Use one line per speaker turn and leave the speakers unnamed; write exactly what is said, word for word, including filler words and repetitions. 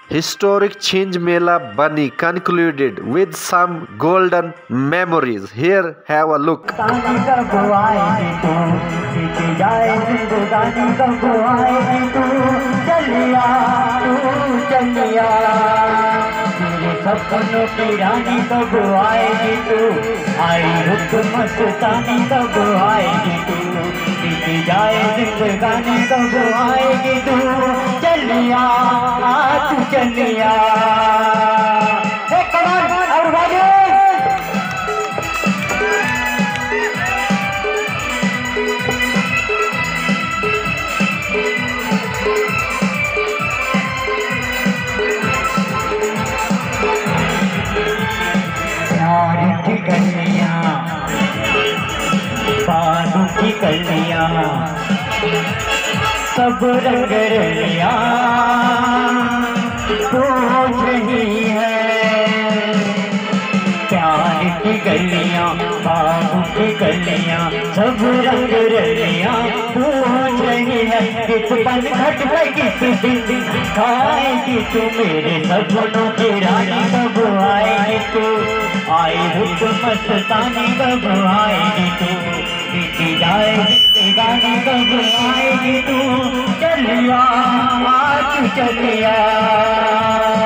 Historic Chinj Mela Bani concluded with some golden memories. Here, have a look.
सपनों की रानी कब आएगी तू, आई रुक मस्तानी कब आएगी तू, बीती जाए जिंदगानी कब आएगी तू, चलिया तू चलिया। और बाजू की कलियां, बानों की कलियां, सब रंग रलियां पूछ रही है। प्यार की गलियां, बानों की गलियां, सब रंग रलियां पूछ रही है। किस पल घट पे किस दिन खाएगी तू, मेरे सपनों की रानी कब आएगी तू, आई रुक मस्तानी कब आएगी तू, बीती जाए जिंदगानी कब आएगी तू, चलिया तू चलिया।